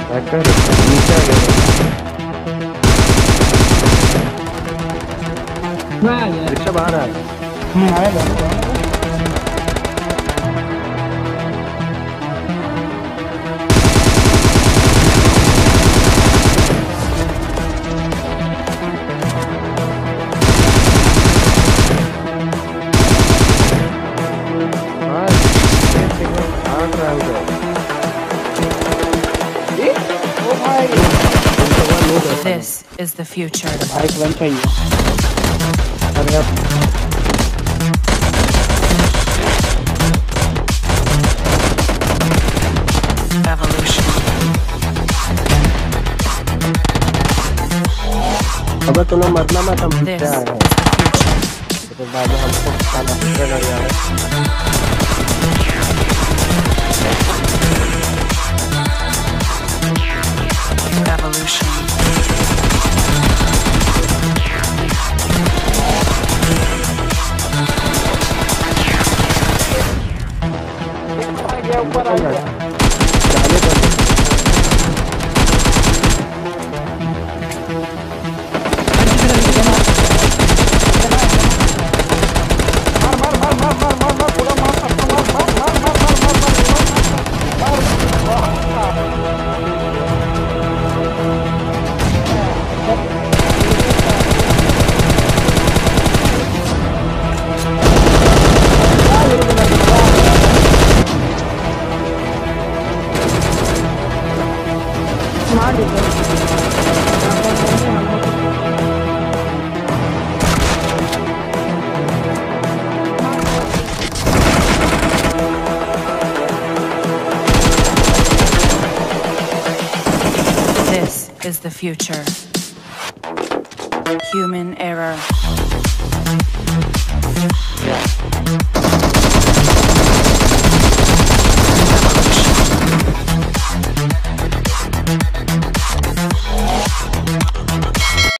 Hacker नीचे आ गया। Rickshaw बाहर आ गया। आया This is the future. भाई कौन चाहिए? अरे अब Evolution. अबे तूने मरना मत, हम This क्या is है the future. तो बाद में हमको खाना पड़ेगा यार। Evolution. ऊपर आ गया। जाने दो। This is the future. Human error.